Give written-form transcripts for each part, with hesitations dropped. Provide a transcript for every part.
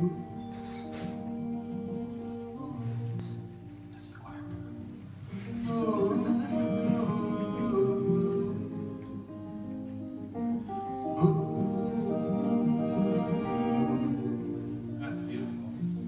That's the choir. That's beautiful.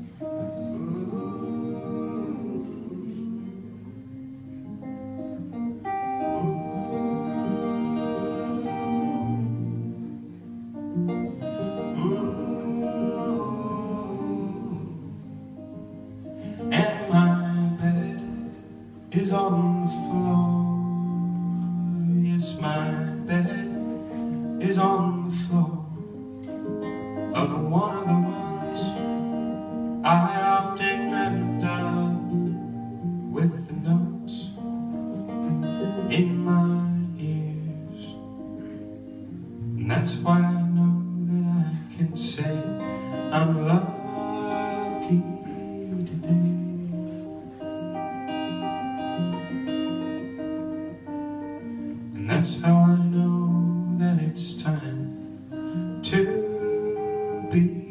And my bed is on the floor. Yes, my bed is on the floor of one of the ones I often dreamt of, with the notes in my ears. And that's why I know that I can say I'm lucky today. And that's how I know that it's time to be